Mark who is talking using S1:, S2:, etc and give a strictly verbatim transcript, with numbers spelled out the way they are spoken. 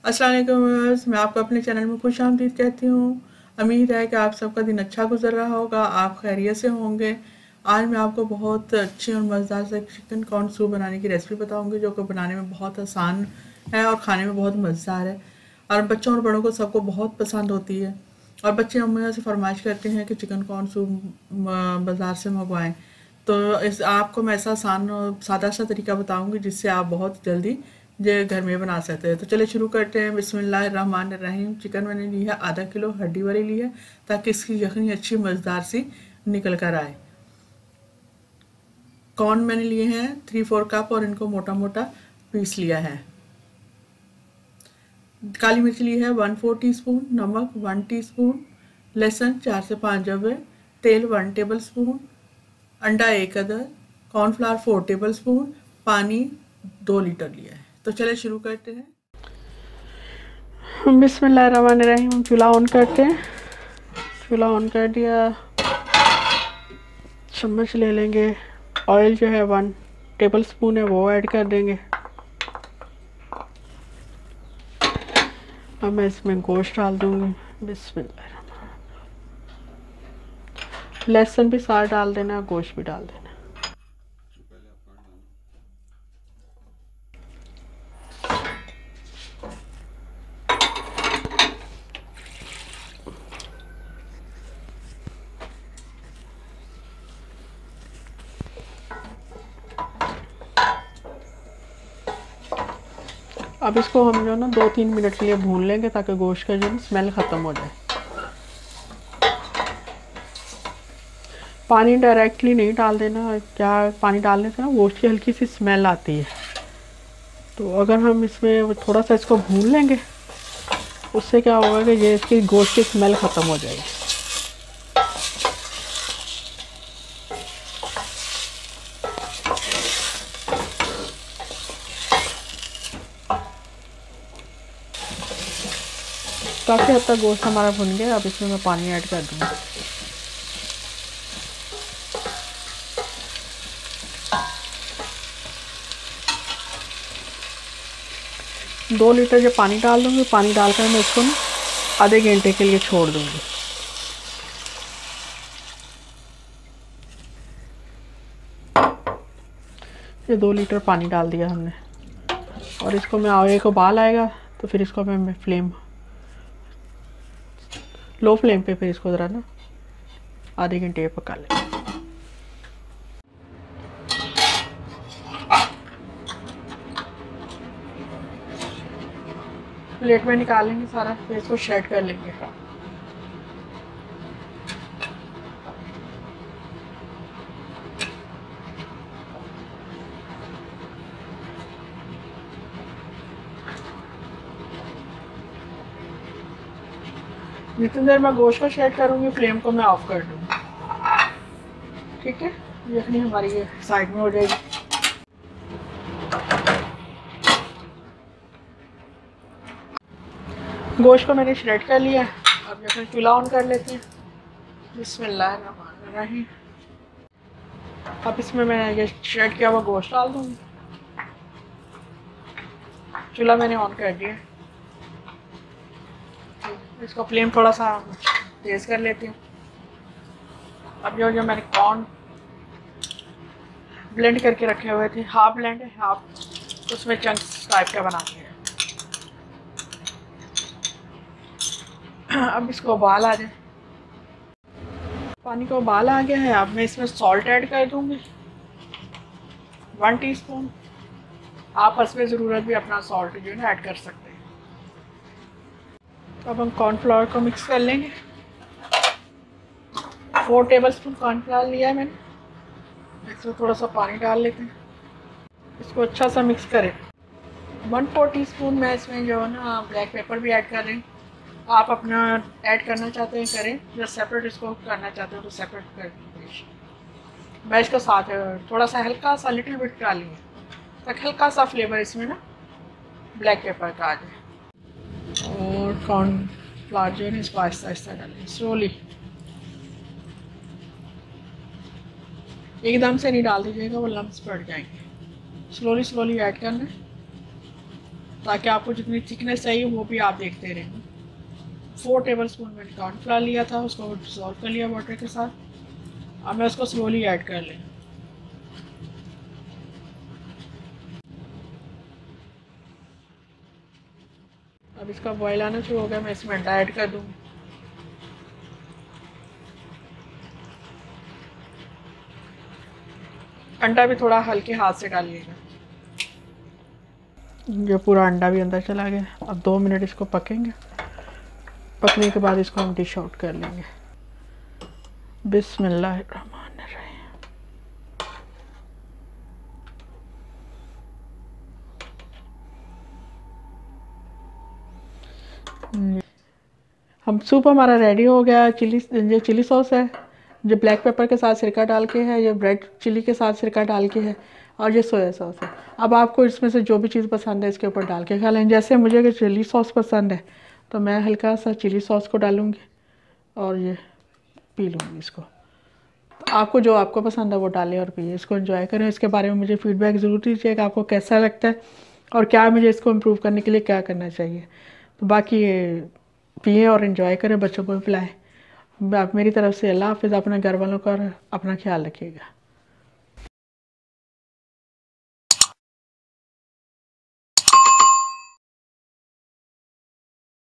S1: अस्सलाम वालेकुम व्यूअर्स, मैं आपको अपने चैनल में खुश आमदीद कहती हूँ। उम्मीद है कि आप सबका दिन अच्छा गुजर रहा होगा, आप खैरियत से होंगे। आज मैं आपको बहुत अच्छी और मज़ेदार से चिकन कॉर्न सूप बनाने की रेसिपी बताऊँगी, जो कि बनाने में बहुत आसान है और खाने में बहुत मज़ेदार है और बच्चों और बड़ों को सबको बहुत पसंद होती है। और बच्चे अम्मियों से फरमाइश करते हैं कि चिकन कॉर्न सूप बाज़ार से मंगवाएं। तो इस आपको मैं ऐसा आसान और सादा सा तरीका बताऊंगी जिससे आप बहुत जल्दी ये घर में बना सकते हैं। तो चलिए शुरू करते हैं। बिस्मिल्लाहिर्रहमानिर्रहीम। चिकन मैंने ली है आधा किलो, हड्डी वाली ली है ताकि इसकी यखनी अच्छी मज़ेदार सी निकल कर आए। कॉर्न मैंने लिए हैं थ्री फोर कप और इनको मोटा मोटा पीस लिया है। काली मिर्च ली है वन फोर टी स्पून, नमक वन टी स्पून, लहसुन चार से पाँच जबे, तेल वन टेबल स्पून, अंडा एक other, cornflour four tablespoon, पानी दो लीटर लिया है। तो चले शुरू करते हैं। बिस्मिल्लाहिर्रहमानिर्रहीम। चूल्हा ऑन करते हैं। चूल्हा ऑन कर दिया। चम्मच ले लेंगे। ऑयल जो है वन टेबल स्पून है वो ऐड कर देंगे। अब मैं इसमें गोश्त डाल दूंगी। बिस्मिल्लाह। लहसुन भी साथ डाल देना, गोश्त भी डाल देना। अब इसको हम जो ना दो तीन मिनट के लिए भून लेंगे ताकि गोश्त का जो स्मेल ख़त्म हो जाए। पानी डायरेक्टली नहीं डाल देना, क्या पानी डालने से ना गोश्त की हल्की सी स्मेल आती है। तो अगर हम इसमें थोड़ा सा इसको भून लेंगे उससे क्या होगा कि ये इसकी गोश्त की स्मेल ख़त्म हो जाएगी। काफ़ी हद तक गोश्त हमारा भुन गया। अब इसमें मैं पानी ऐड कर दूँगी। दो लीटर जो पानी डाल दूँगी। पानी डालकर मैं इसको ना आधे घंटे के लिए छोड़ दूँगी। ये दो लीटर पानी डाल दिया हमने और इसको मैं एक उबाल आएगा तो फिर इसको मैं फ्लेम लो फ्लेम पे फिर इसको ज़रा ना आधे घंटे पका लें। प्लेट में निकालेंगे सारा, फिर इसको शेड कर लेंगे। जितनी देर मैं गोश्त को शेड करूँगी फ्लेम को मैं ऑफ कर दूँगी। ठीक है, यखनी हमारी ये साइड में हो जाएगी। गोश्त को मैंने श्रेड कर लिया। अब यखनी चूल्हा ऑन कर लेते हैं। बिस्मिल्लाहिर्रहमानिर्रहीम। अब इसमें मैं ये श्रेड किया हुआ गोश्त डाल दूँगी। चूल्हा मैंने ऑन कर दिया। इसको फ्लेम थोड़ा सा तेज़ कर लेती हूँ। अब जो जो मैंने कॉर्न ब्लेंड करके रखे हुए थे, हाफ ब्लेंड है हाफ उसमें चंक्स टाइप का बनाते हैं। अब इसको उबाल आ जाए। पानी को उबाल आ गया है। अब मैं इसमें सॉल्ट ऐड कर दूँगी वन टीस्पून। आप हस्बे ज़रूरत भी अपना सॉल्ट जो है ना ऐड कर सकते हैं। अब हम कॉर्नफ्लावर को मिक्स कर लेंगे। फोर टेबल स्पून कॉर्नफ्लावर लिया है मैंने। इसमें थोड़ा सा पानी डाल लेते हैं। इसको अच्छा सा मिक्स करें। वन फोर टी स्पून मैं इसमें जो है ना ब्लैक पेपर भी ऐड कर रही हूँ। आप अपना ऐड करना चाहते हैं करें, या सेपरेट इसको करना चाहते हो तो सेपरेट कर दीजिए। मैं इसको साथ थोड़ा सा हल्का सा लिटिल बिट डालिए ताकि हल्का सा फ्लेवर इसमें ना ब्लैक पेपर का आ जाए। और कॉर्नफ्लावर जो है इसको आहिस्ता आहिस्ता डालें स्लोली। एकदम से नहीं डाल दीजिएगा, वो लम्स पड़ जाएंगे। स्लोली स्लोली ऐड करना है। ताकि आपको जितनी थिकनेस चाहिए वो भी आप देखते रहें। फोर टेबल स्पून मैंने कॉर्नफ्लावर लिया था, उसको डिज़ोल्व कर लिया वाटर के साथ। अब मैं उसको स्लोली ऐड कर लें। अब इसका बॉयल आना शुरू हो गया, मैं इसमें अंडा ऐड कर दूँ। अंडा भी थोड़ा हल्के हाथ से डालिएगा। ये पूरा अंडा भी अंदर चला गया। अब दो मिनट इसको पकेंगे, पकने के बाद इसको हम डिश आउट कर लेंगे। बिस्मिल्लाहिर्रहमानिर्रहीम। हम सूप हमारा रेडी हो गया। चिली, ये चिली सॉस है जो ब्लैक पेपर के साथ सिरका डाल के है, ये रेड चिली के साथ सिरका डाल के है, और ये सोया सॉस है। अब आपको इसमें से जो भी चीज़ पसंद है इसके ऊपर डाल के खा लें। जैसे मुझे अगर चिली सॉस पसंद है तो मैं हल्का सा चिली सॉस को डालूँगी और ये पी लूँगी इसको। तो आपको जो आपको पसंद है वो डालें और पिए, इसको एंजॉय करें। इसके बारे में मुझे फ़ीडबैक ज़रूर दीजिएगा आपको कैसा लगता है और क्या मुझे इसको इम्प्रूव करने के लिए क्या करना चाहिए। तो बाकी ये पिए और एंजॉय करें, बच्चों को भी पिलाएं। आप मेरी तरफ से अल्लाह हाफ़िज़। अपने घर वालों का अपना ख्याल रखिएगा।